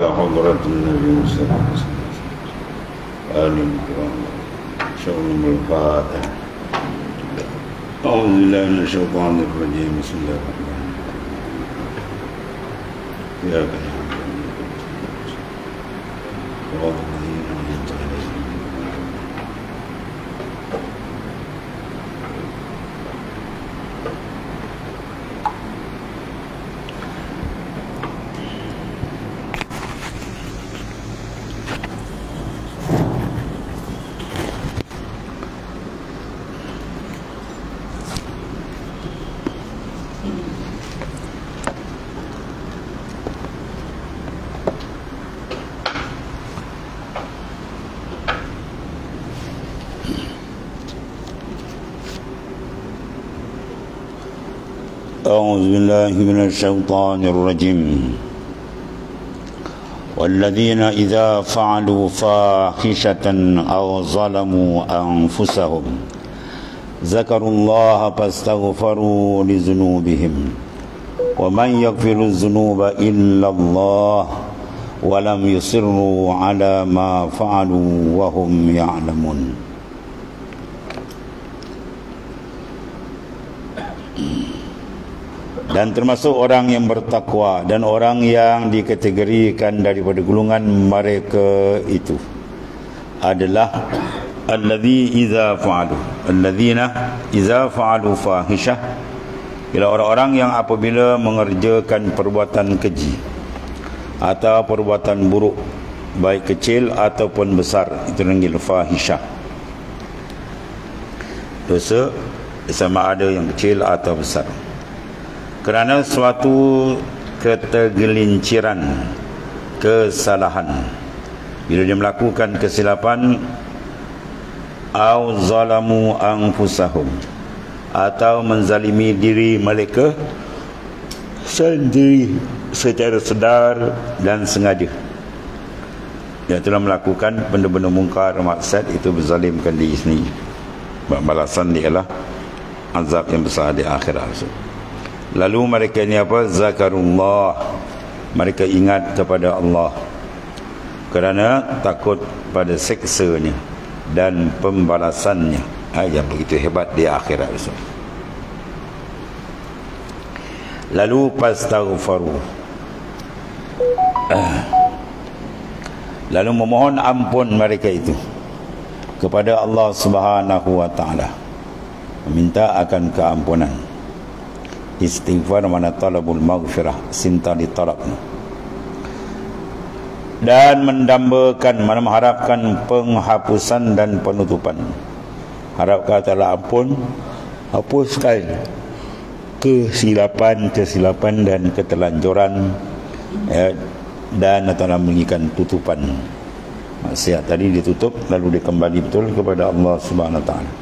حضرة النبي صلى الله عليه وسلم آل الكرام شؤون الفاتح أعوذ بالله من الشيطان الرجيم بسم الله الرحمن الرحيم إياك نعبد وإياك نستعين أعوذ بالله من الشيطان الرجيم والذين إذا فعلوا فاحشة أو ظلموا أنفسهم ذكروا الله فاستغفروا لذنوبهم ومن يغفر الذنوب إلا الله ولم يصروا على ما فعلوا وهم يعلمون. Dan termasuk orang yang bertakwa dan orang yang dikategorikan daripada golongan mereka itu adalah alladzina idza fa'alu fahishah, ialah orang-orang yang apabila mengerjakan perbuatan keji atau perbuatan buruk baik kecil ataupun besar, itu dipanggil fahishah. Dosa sama ada yang kecil atau besar, kerana suatu ketergelinciran, kesalahan. Bila dia melakukan kesilapan, au zalamu anfusahum, atau menzalimi diri mereka sendiri secara sedar dan sengaja. Dia telah melakukan benda-benda mungkar, maksiat, itu berzalimkan diri sendiri. Balasan dia ialah azab yang besar di akhirat. Lalu mereka ni apa? Zakarullah, mereka ingat kepada Allah kerana takut pada seksanya dan pembalasannya yang begitu hebat di akhirat. Lalu pastaghfaru, lalu memohon ampun mereka itu kepada Allah Subhanahu wa taala, meminta akan keampunan. Istighfar mana talabul maghfirah, cinta ditalab, dan mendambakan, mana mengharapkan penghapusan dan penutupan. Harap katalah ampun, hapuskan kesilapan dan keterlanjuran, dan telah menginginkan tutupan maksiat tadi ditutup, lalu dia kembali betul kepada Allah Subhanahu wa taala.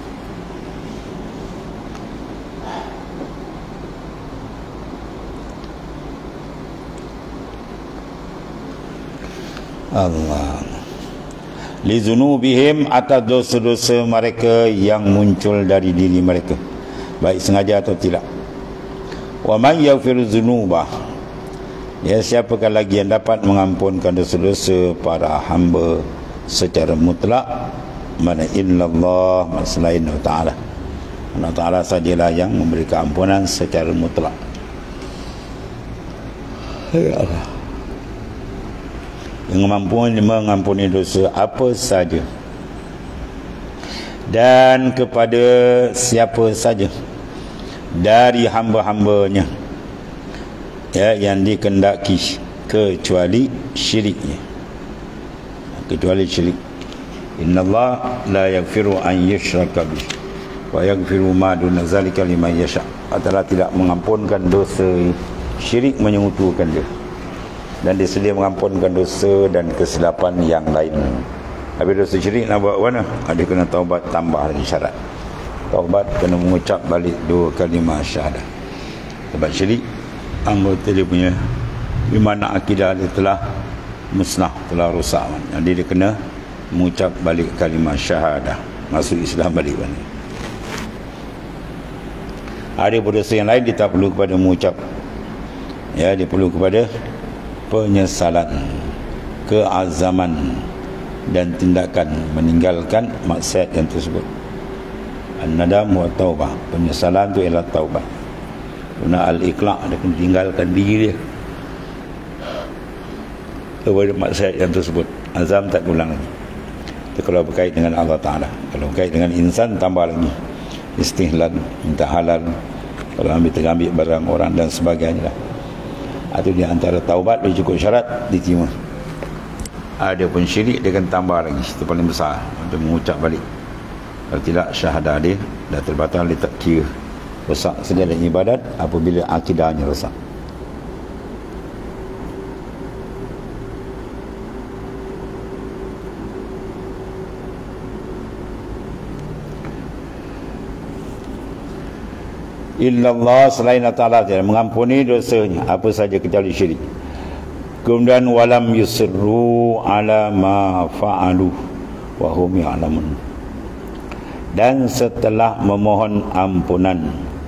Allah li zunubihim, atas dosa-dosa mereka yang muncul dari diri mereka, baik sengaja atau tidak. Wa man yaghfiru dzunuba, ya, siapakah lagi yang dapat mengampunkan dosa-dosa para hamba secara mutlak? Mana illallah, selain Allah Ta'ala. Allah Ta'ala sajalah yang memberi keampunan secara mutlak. Ya Allah, yang mengampuni dosa apa saja dan kepada siapa saja dari hamba-hambanya, yang dikehendaki, kecuali syiriknya, kecuali syirik. Innallaha la yaghfiru an yushraka bih wa yaghfiru ma duna zalika liman yasha. Allah tidak mengampunkan dosa syirik, menyekutukan dia, dan dia sedia mengampunkan dosa dan kesilapan yang lain. Habis dosa syirik nak buat mana? Dia kena taubat, tambah lagi syarat. Taubat kena mengucap balik 2 kalimah syahadah. Sebab syirik, anggota dia punya iman, akidah dia telah musnah, telah rosak. Jadi dia kena mengucap balik kalimah syahadah, masuk Islam balik balik. Ada dosa yang lain dia tak perlu kepada mengucap, dia perlu kepada penyesalan, keazaman dan tindakan meninggalkan maksiat yang tersebut. An-nadam wa taubah, penyesalan tu ialah taubat. Guna al-iqla', dia meninggalkan diri dia kepada maksiat yang tersebut. Azam tak ulang lagi. Itu kalau berkait dengan Allah Ta'ala. Kalau berkait dengan insan, tambah lagi istihlal, minta halal, kalau ambil barang orang dan sebagainya lah. Itu di antara taubat dia cukup syarat diterima. Ada pun syirik dia akan tambah lagi, itu paling besar untuk mengucap balik. Kalau tidak, syahadah dia dah terbatal, dia tak kira rosak segala ibadat apabila akidahnya rosak. Illallah, selain Allah Ta'ala tidak mengampuni dosanya apa saja kecuali syirik. Kemudian walam yusirru ala ma fa'alu wa hum ya'lamun, dan setelah memohon ampunan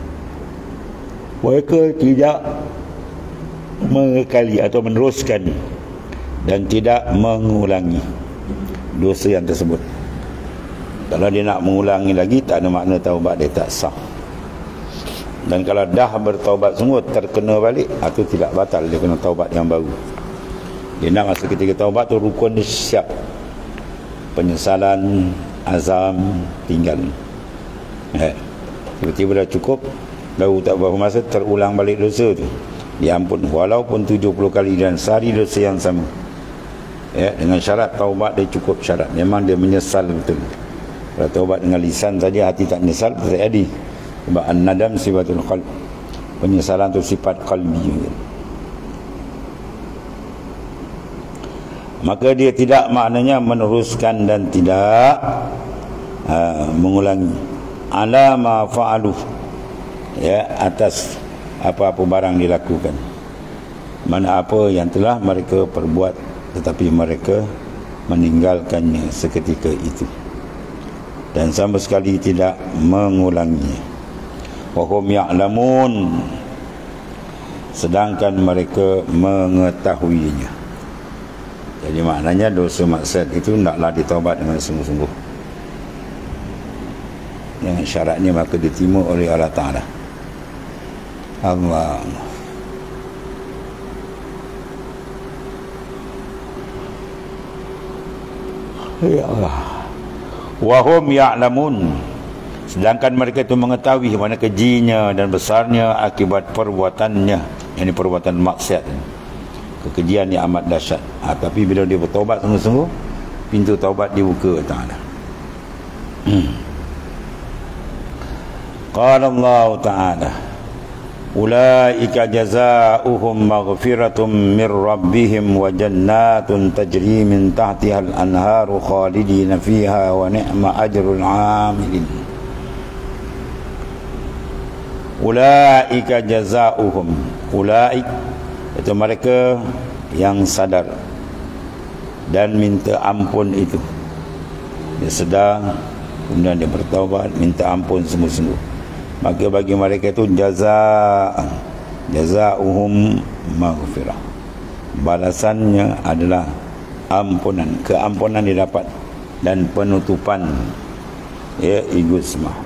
mereka tidak mengekali atau meneruskan dan tidak mengulangi dosa yang tersebut. Kalau dia nak mengulangi lagi, tak ada makna taubat dia tak sah. Dan kalau dah bertaubat semua terkena balik, itu tidak batal, dia kena taubat yang baru. Dia nak masa ketika taubat tu rukun dia siap, penyesalan, azam, tinggal. Tiba-tiba dah cukup, baru tak berapa masa terulang balik dosa tu, diampun walaupun 70 kali dan sehari dosa yang sama. Dengan syarat taubat dia cukup syarat, memang dia menyesal betul. Kalau taubat dengan lisan saja hati tak menyesal, tak jadi. Sebab an-nadam sifatul qalb, penyesalan itu sifat qalbi. Maka dia tidak maknanya meneruskan dan tidak mengulangi ala ma fa'alu, atas apa-apa barang dilakukan, mana apa yang telah mereka perbuat tetapi mereka meninggalkannya seketika itu dan sama sekali tidak mengulanginya. Wahum ya'lamun, sedangkan mereka mengetahuinya. Jadi maknanya dosa maksiat itu naklah ditaubat dengan sungguh-sungguh. Yang syaratnya maka diterima oleh Allah Ta'ala. Allah. Ya Allah. Wahum ya'lamun, sedangkan mereka itu mengetahui mana kejinya dan besarnya akibat perbuatannya, ini perbuatan maksiat. Kekejian yang amat dahsyat. Tapi bila dia bertaubat sungguh-sungguh, pintu taubat dibuka Ta'ala. Qala Allah Ta'ala, ulaika jazaa'uhum maghfiratum min rabbihim wa jannatun tajri min tahtihal anharu khalidina fiha wa ni'ma ajrul 'amilin. Ulaika jazaa'uhum, ulaik itu mereka yang sadar dan minta ampun itu. Dia sedar, kemudian dia bertaubat, minta ampun sungguh-sungguh. Maka bagi mereka itu jazaa'uhum maghfirah, balasannya adalah ampunan, keampunan didapat dan penutupan egoisme.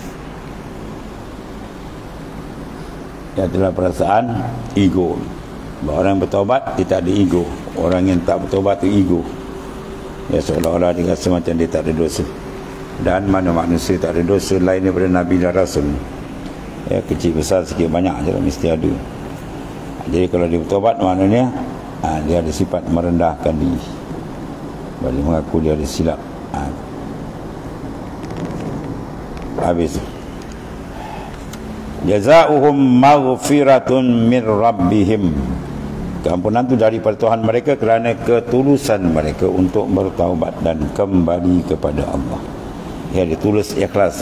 Adalah perasaan ego. Orang yang bertaubat dia tak ada ego, orang yang tak bertaubat tu ego. Seolah-olah dia rasa macam dia tak ada dosa. Dan mana manusia tak ada dosa lain daripada Nabi dan Rasul. Kecil besar sikit banyak je mesti ada. Jadi kalau dia bertaubat maknanya dia ada sifat merendahkan diri, balik mengaku dia ada silap. Habis jazaa'uhum maghfiratun min rabbihim, keampunan itu daripada Tuhan mereka kerana ketulusan mereka untuk bertaubat dan kembali kepada Allah. Dia tulus ikhlas.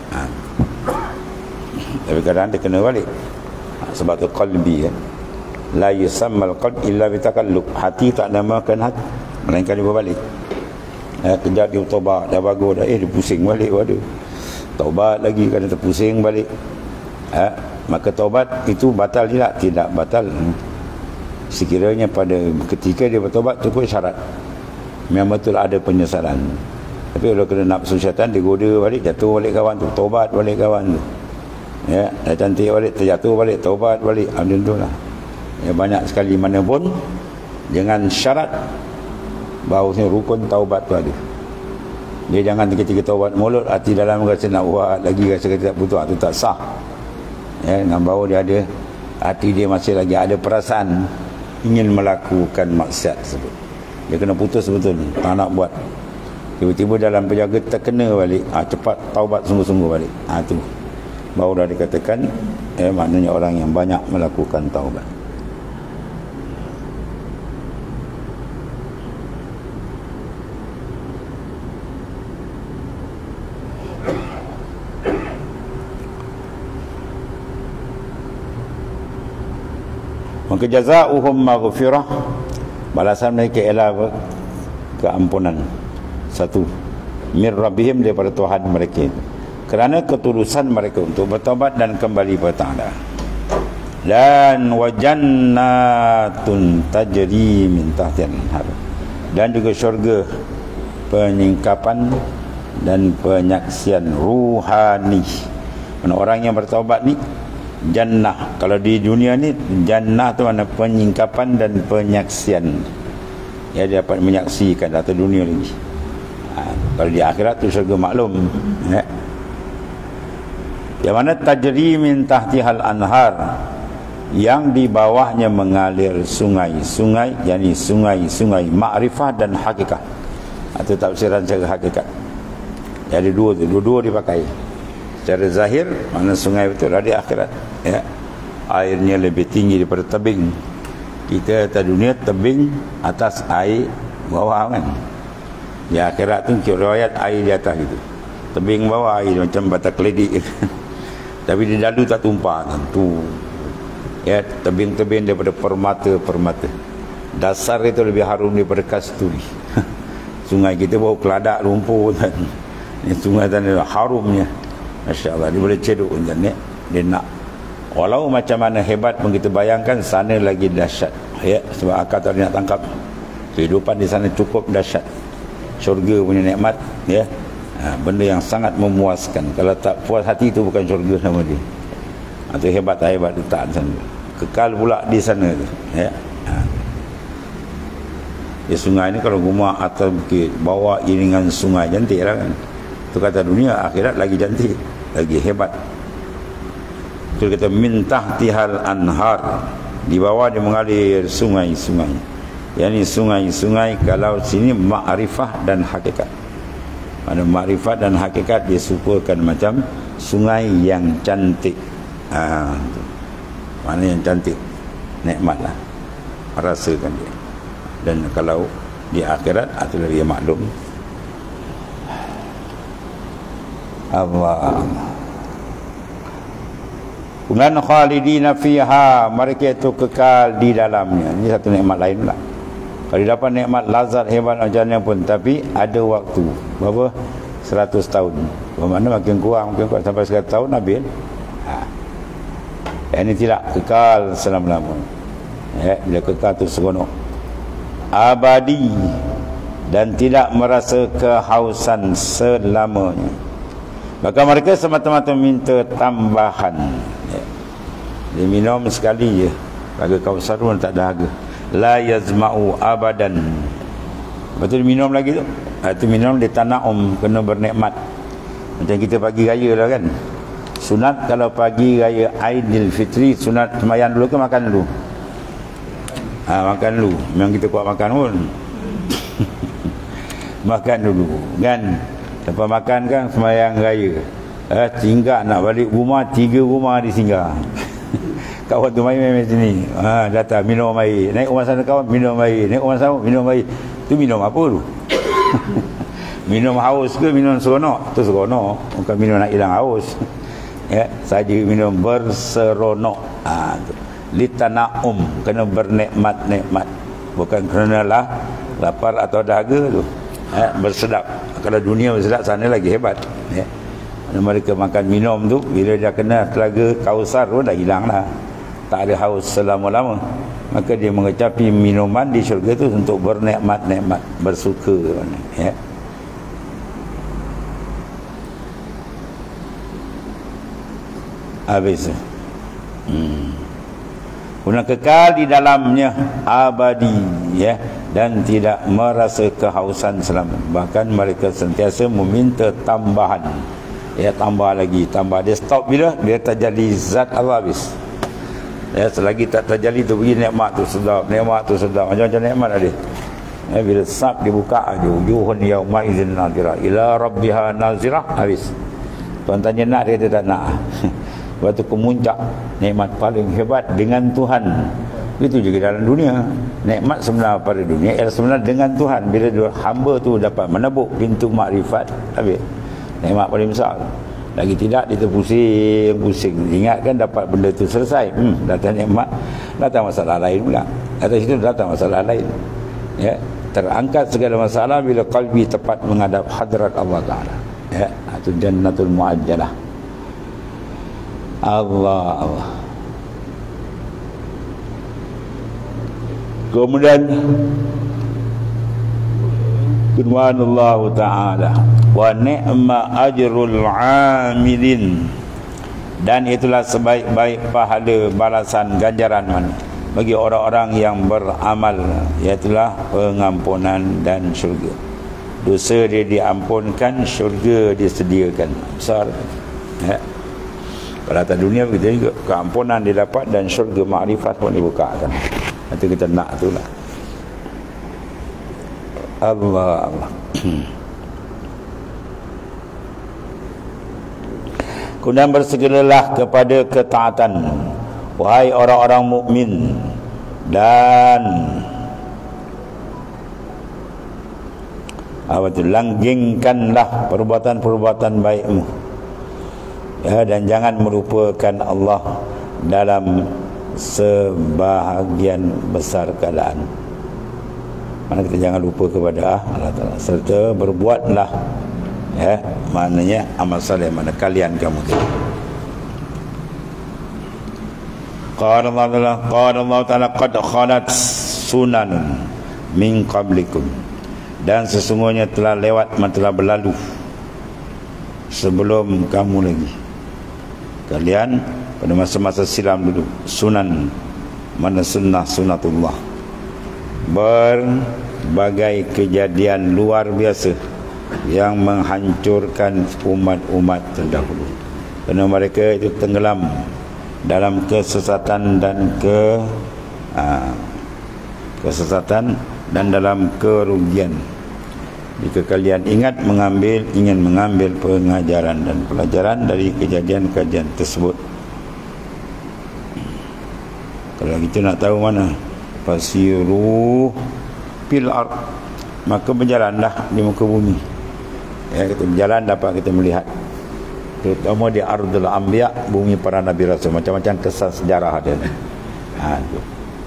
Tapi kadang dia kena balik, sebab tu qalbi la yusammal qalb illa bitakallub, hati tak namakan hati melainkan dia berbalik. Kejap dia taubat dah bagus dah, dia pusing balik, waduh, taubat lagi kadang terpusing balik. Maka taubat itu batal tidak batal. sekiranya pada ketika dia bertaubat cukup syarat memang betul ada penyesalan. Tapi kalau kena nafsu syaitan, dia goda balik, jatuh balik kawan tu, taubat balik kawan tu, ya, dah cantik balik, terjatuh balik, taubat balik, macam tu lah. Ya, banyak sekali mana pun dengan syarat bahawasanya rukun taubat tu ada. Dia jangan ketika taubat mulut, hati dalam rasa nak buat lagi, rasa kata tak putus, itu tak sah. Ya, dengan bahawa dia ada, hati dia masih lagi ada perasaan ingin melakukan maksiat tersebut, dia kena putus betul, tak nak buat. Tiba-tiba dalam penjaga terkena balik, cepat taubat sungguh-sungguh balik, tu baru dah dikatakan maknanya orang yang banyak melakukan taubat. Maka jazaohum maghfirah, balasan mereka ialah keampunan. Satu, mir rabbihim, daripada Tuhan mereka, kerana ketulusan mereka untuk bertaubat dan kembali kepada Ta'ala. Dan wajannatun tajri min tahtiha al-anhar, dan juga syurga penyingkapan dan penyaksian ruhani. Orang yang bertaubat ni jannah, kalau di dunia ni jannah tu mana penyingkapan dan penyaksian, ya, dia dapat menyaksikan atau dunia lagi. Kalau di akhirat tu syurga maklum, ya. Yang mana tajri min tahtihal anhar, yang di bawahnya mengalir sungai-sungai, yakni sungai-sungai makrifah dan hakikat, atau tafsiran secara hakikat. Jadi dua-dua dipakai. Secara zahir mana sungai betul ada di akhirat, ya. Airnya lebih tinggi daripada tebing. Kita atas dunia tebing atas, air bawah kan. Di akhirat tu riwayat air di atas gitu, tebing bawah, air macam bata keledik. Tapi di dalu tak tumpah tentu, ya, tebing-tebing daripada permata. Dasar itu lebih harum daripada kasturi. Sungai kita bau keladak lumpur kan. Ini sungai tanah harumnya, masya-Allah, dia boleh cedok kan, dia nak. Walau macam mana hebat pun kita bayangkan, sana lagi dahsyat, ya, sebab akal tak nak tangkap. Kehidupan di sana cukup dahsyat. Syurga punya nikmat, ya, benda yang sangat memuaskan. Kalau tak puas hati, itu bukan syurga nama dia. Itu hebat letak di sana. Kekal pula di sana tu, ya. Di sungai ni kalau rumah atau bukit bawa iringan sungai, cantik lah kan. Itu kata dunia, akhirat lagi cantik, lagi hebat. Itu kata min tahtihal anhar, di bawah dia mengalir sungai-sungai. Yani sungai-sungai, kalau sini makrifah dan hakikat. Mana makrifat dan hakikat dia sukakan macam sungai yang cantik. Mana yang cantik, nikmatlah, rasakan dia. Dan kalau di akhirat, itu lagi maklum. Allah. Kemudian khalidina fiha, mereka itu kekal di dalamnya. Ini satu nikmat lain pula. Kalau dapat nikmat lazat hebat macam mana pun, tapi ada waktu berapa? 100 tahun. Bermakna makin kurang sampai 100 tahun habis. Ini tidak kekal selama-lamanya. Ya, bila kekal tu seronok, abadi, dan tidak merasa kehausan selamanya. Maka mereka semata-mata minta tambahan. Ya. Dia minum sekali je, laga Kausar pun tak ada harga. La yazma'u abadan. Betul, minum lagi tu. Itu minum dia tana'um, kena bernikmat. Macam kita pagi raya lah kan. Sunat kalau pagi raya Aidilfitri, sunat sembahyang dulu ke makan dulu? Makan dulu. Memang kita kuat makan pun. Makan dulu kan. Lepas makan kan sembahyang raya. Singgah nak balik rumah, 3 rumah disinggah. Kawan tu main sini, datang minum air. Naik rumah sana kawan, minum air. Naik rumah sana, minum air. Tu minum apa tu? Minum haus ke minum seronok? Tu seronok, bukan minum nak hilang haus. Ya, saja minum berseronok. Litana'um, kena bernikmat-nikmat. Bukan kerana lah lapar atau dahaga tu. Bersedap. Kalau dunia bersedap, sana lagi hebat. Ya. Mereka makan minum tu, bila dia kena telaga Kausar pun dah hilang lah. tak ada haus selama-lama, maka dia mengecapi minuman di syurga itu untuk bernikmat-nikmat, bersuka, ya. Habis. Guna kekal di dalamnya abadi, ya, dan tidak merasa kehausan selama. Bahkan mereka sentiasa meminta tambahan, ya, tambah lagi, tambah. Dia stop bila dia terjadi zat Allah habis, ya. Selagi tak terjadi tu begini, nikmat tu sedap, nikmat tu sedap, macam-macam nikmat ada, ya. Bila sab dibuka aja, wujuhun yauma idzin nadhira ila rabbiha nazirah, habis. Tuan tanya nak, dia tak nak. Waktu kemuncak nikmat paling hebat dengan Tuhan. Itu juga dalam dunia. Nikmat sebenar pada dunia ialah sebenar dengan Tuhan. Bila hamba tu dapat menebuk pintu makrifat, habis. Nikmat paling besar. Lagi tidak, dia pusing. Ingatkan dapat benda tu selesai. Datang nikmat, datang masalah lain pula. Atas itu datang masalah lain. Ya, terangkat segala masalah bila qalbi tepat menghadap hadrat Allah Ta'ala. Ya, itu jannatul muajjalah. Allah. Kemudian firman Allah Ta'ala, wa ni'ma ajrul 'amilin, dan itulah sebaik-baik pahala balasan ganjaran mana bagi orang-orang yang beramal, iaitulah pengampunan dan syurga. Dosa dia diampunkan, syurga disediakan. Besar, ya. Pada atas dunia begitu juga, keampunan dia dapat dan syurga makrifat pun dibukakan. Itu kita nak itulah. Allah. Kemudian bersegeralah kepada ketaatan, wahai orang-orang mukmin, dan langgengkanlah perbuatan-perbuatan baikmu, ya, dan jangan melupakan Allah dalam sebahagian besar keadaan. Mana kita jangan lupa kepada Allah Ta'ala, serta berbuatlah, ya, maknanya amal saleh mana kalian kamu tu. Qala Allah Ta'ala qad khalat sunanun min qablikum, dan sesungguhnya telah lewat, telah berlalu sebelum kamu lagi, kalian pada masa-masa silam dulu, sunan, mana sunnah, sunatullah, berbagai kejadian luar biasa yang menghancurkan umat-umat terdahulu, kerana mereka itu tenggelam dalam kesesatan dan kesesatan dan dalam kerugian. Jika kalian ingin mengambil pengajaran dan pelajaran dari kejadian-kejadian tersebut. Kalau kita nak tahu mana, fasiru fil ard, maka berjalanlah di muka bumi. Ya, kita berjalan dapat kita melihat, terutama di ardul anbiya, bumi para nabi rasul, macam-macam kisah sejarah ada. Itu.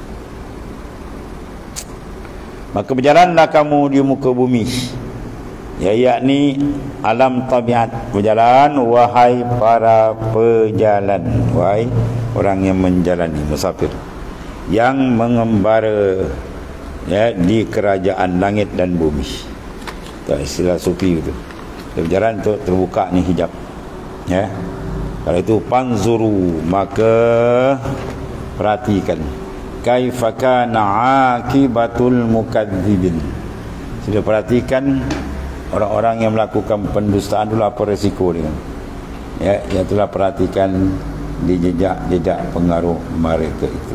Maka berjalanlah kamu di muka bumi, ya, yakni alam tabiat. Berjalan wahai para pejalan, wahai orang yang menjalani, musafir, yang mengembara, ya, di kerajaan langit dan bumi. Itu istilah sufi itu. Berjalan untuk terbuka ni hijab, ya. Kalau itu panzuru, maka perhatikan kaifa kana akibatul mukadzibin. Sudah perhatikan orang-orang yang melakukan pendustaan dulu apa resiko dia, ya, itulah perhatikan di jejak pengaruh mereka itu.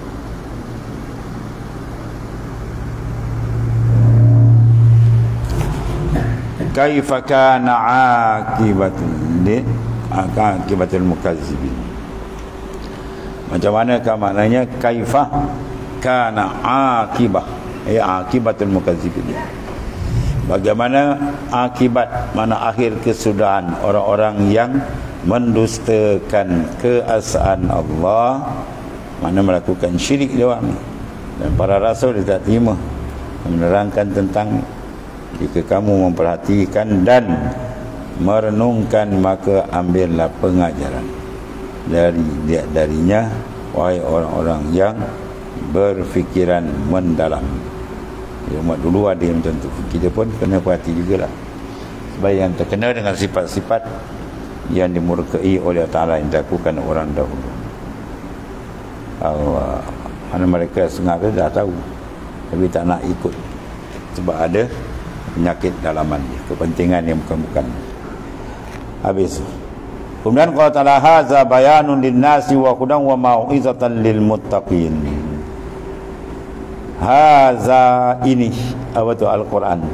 Kaifa kana akibatul mukadzibin. Macam mana maknanya kaifa kana akibah, ya, akibatul mukadzibin. Bagaimana akibat, mana akhir kesudahan orang-orang yang mendustakan keesaan Allah, mana melakukan syirik dia orang. Dan para rasul dia tak terima, menerangkan tentang jika kamu memperhatikan dan merenungkan, maka ambillah pengajaran darinya wahai orang-orang yang berfikiran mendalam. Ya, umat dulu ada yang macam tu. Kita pun kena perhati jugalah. Sebab yang terkena dengan sifat-sifat yang dimurkai oleh Ta'ala yang dilakukan orang dahulu. Mana mereka sengaja dah tahu, tapi tak nak ikut. Sebab ada penyakit dalaman dia, kepentingan yang bukan-bukan. Habis. Kemudian qala ta'ala hadza bayanun lin-nasi wa hudan wa mau'izatan lil muttaqin. Hadza ini apa tu Al-Quran.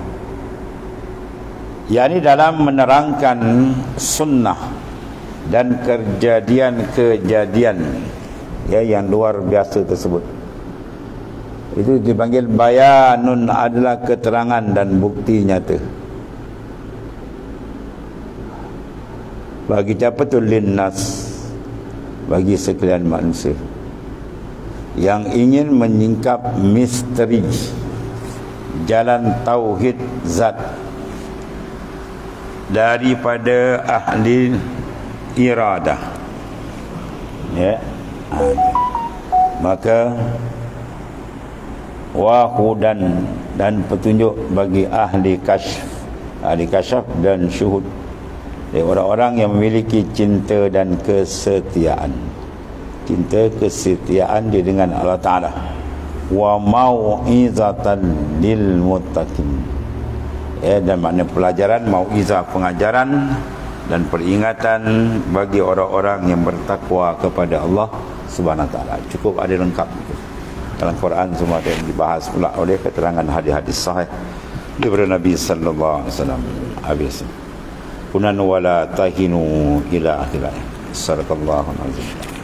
yakni dalam menerangkan sunnah dan kejadian-kejadian ya yang luar biasa tersebut. Itu dipanggil bayanun, adalah keterangan dan bukti nyata. Bagi siapa tu? Linnas, bagi sekalian manusia yang ingin menyingkap misteri jalan tauhid zat daripada ahli iradah, ya. Maka wahudan, dan petunjuk bagi ahli kasyaf dan syuhud, orang-orang yang memiliki cinta dan kesetiaan. Cinta kesetiaan dia dengan Allah Ta'ala. Wa mau'izatan lil muttaqin, dan makna pelajaran, mau'izah pengajaran dan peringatan bagi orang-orang yang bertakwa kepada Allah Subhanahu Wa Ta'ala. Cukup ada lengkap itu. Dalam Quran semua ada yang dibahas pula oleh keterangan hadis-hadis sahih daripada Nabi sallallahu alaihi wasallam. Habis. Kunan wala tahinu ila akhirah. Sallallahu alaihi wasallam.